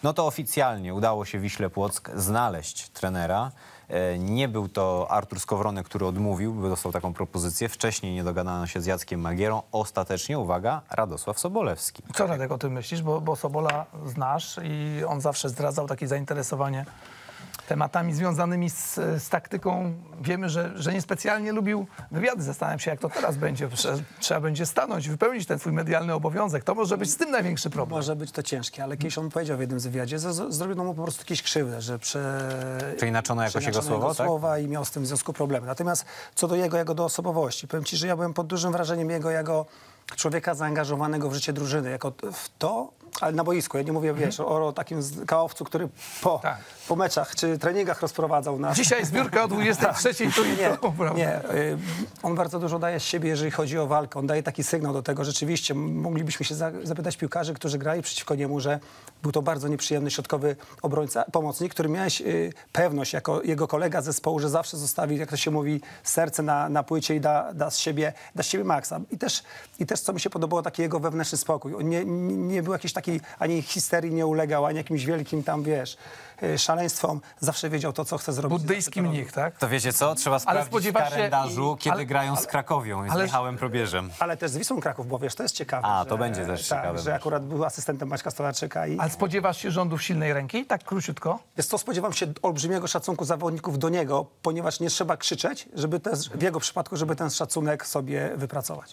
No to oficjalnie udało się Wiśle Płock znaleźć trenera. Nie był to Artur Skowronek, który odmówił, bo dostał taką propozycję. Wcześniej nie dogadano się z Jackiem Magierą. Ostatecznie, uwaga, Radosław Sobolewski. Co Radek o tym myślisz? Bo Sobola znasz i on zawsze zdradzał takie zainteresowanie tematami związanymi z taktyką. Wiemy, że niespecjalnie lubił wywiady. Zastanawiam się, jak to teraz będzie. Trzeba będzie stanąć, wypełnić ten swój medialny obowiązek. To może być z tym największy problem. Może być to ciężkie, ale kiedyś on powiedział w jednym wywiadzie, że zrobiono mu po prostu jakieś krzywdę, że Przeinaczone jakoś jego słowo, tak? słowa i miał z tym w związku problemy. Natomiast co do jego do osobowości, powiem ci, że ja byłem pod dużym wrażeniem jego człowieka zaangażowanego w życie drużyny, jako w to, ale na boisku. Ja nie mówię, wiesz, o takim kałowcu, który po meczach czy treningach rozprowadzał nas. Dzisiaj zbiórka o 23:00 tu i to. Nie, on bardzo dużo daje z siebie, jeżeli chodzi o walkę. On daje taki sygnał do tego. Rzeczywiście moglibyśmy się zapytać piłkarzy, którzy grali przeciwko niemu, że był to bardzo nieprzyjemny środkowy obrońca, pomocnik, który miałeś pewność jako jego kolega z zespołu, że zawsze zostawi, jak to się mówi, serce na płycie i da z siebie maksa. I też co mi się podobało, taki jego wewnętrzny spokój. On nie był jakiś taki, ani histerii nie ulegał, ani jakimś wielkim tam, wiesz, szaleństwom. Zawsze wiedział to, co chce zrobić. Buddyjski mnich, tak? To wiecie co? Trzeba sprawdzić w kalendarzu, kiedy grają z Krakowią, z Michałem Probierzem. Ale też z Wisłą Kraków, bo wiesz, to jest ciekawe. To będzie też ciekawe. Że akurat był asystentem Maćka Stolarczyka. Ale spodziewasz się rządów silnej ręki? Tak króciutko? Jest to, spodziewam się olbrzymiego szacunku zawodników do niego, ponieważ nie trzeba krzyczeć, żeby też w jego przypadku, żeby ten szacunek sobie wypracować.